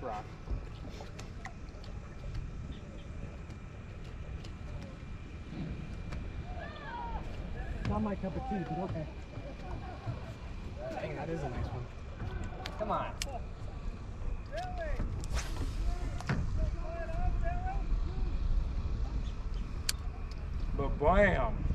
rock. Not my cup of tea, but okay. Dang, that is a nice one. Come on. But bam!